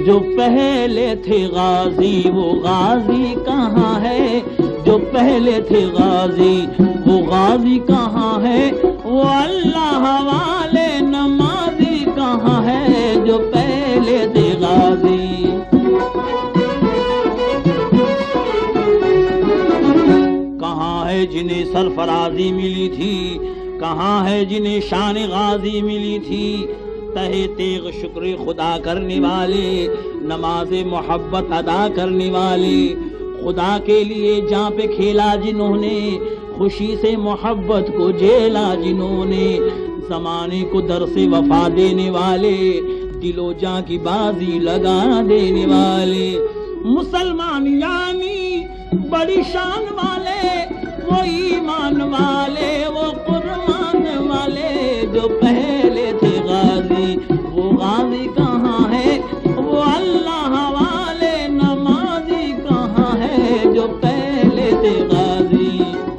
جو پہلے تھے غازی وہ غازی کہاں ہے؟ جو پہلے تھے غازی وہ غازی کہاں ہے؟ وہ اللہ والے نمازی کہاں ہے جو پہلے تھے غازی؟ کہاں ہے جنہیں سرفرازی ملی تھی؟ کہاں ہے جنہیں شان غازی ملی تھی؟ تہے تیغ شکر خدا کرنے والے، نماز محبت ادا کرنے والے، خدا کے لیے جاں پہ کھیلا جنہوں نے، خوشی سے محبت کو جیلا جنہوں نے، زمانے کو درس وفا دینے والے، دل و جاں کی بازی لگا دینے والے، مسلمان یعنی بڑی شان والے، وہ ایمان والے، وہ قربان والے، جو پہلے تھے غازی وہ غازی کہاں ہے؟ وہ اللہ والے نمازی کہاں ہے جو پہلے تھے غازی؟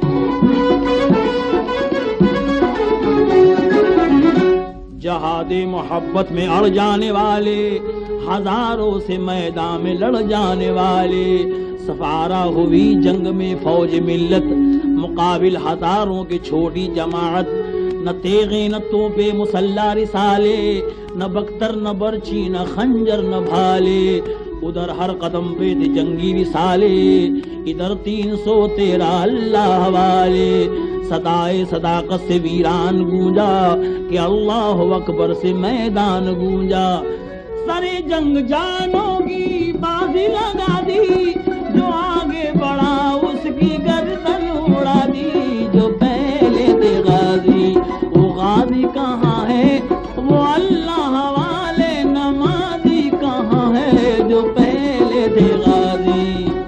جہاد محبت میں اڑ جانے والے، ہزاروں سے میدان میں لڑ جانے والے، سفارہ ہوئی جنگ میں فوج ملت، مقابل ہزاروں کی چھوٹی جماعت، نہ تیغیں نہ توپے مسلح رسالے، نہ بختر نہ برچی نہ خنجر نہ بھالے، ادھر ہر قدم پہ تھے جنگی رسالے، ادھر 313 اللہ والے، صدائے صداقت سے ویران گونجا کہ اللہ اکبر سے میدان گونجا، سرے جنگ جانوں کی بازی لگا دی، جو آگے بڑھا اس کی گردن اڑا دی، جو پہلے تھے غازی وہ غازی کہاں ہے؟ وہ اللہ والے نمازی کہاں ہے جو پہلے تھے غازی؟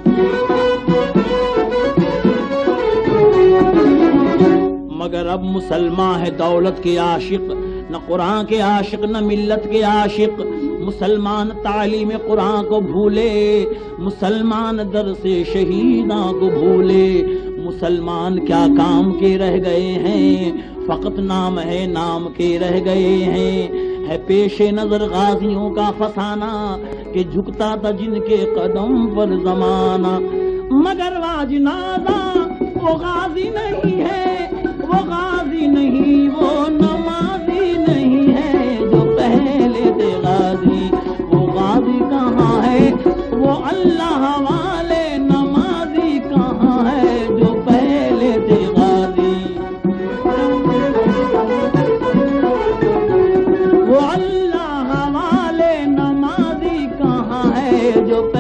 مگر اب مسلمان ہے دولت کے عاشق، نہ قرآن کے عاشق نہ ملت کے عاشق، مسلمان تعلیم قرآن کو بھولے، مسلمان درس شہیداں کو بھولے، مسلمان کیا کام کے رہ گئے ہیں، فقط نام ہے نام کے رہ گئے ہیں، ہے پیش نظر غازیوں کا فسانہ کہ جھکتا تھا جن کے قدم پر زمانہ، مگر واجنازہ وہ غازی نہیں ہے، وہ غازی نہیں، وہ نمازی نہیں ہے جو پہلے تھے غازی، وہ غازی کہاں ہے؟ وہ اللہ والے نمازی کہاں ہے جو پہلے تھے غازی؟ وہ اللہ والے نمازی کہاں ہے جو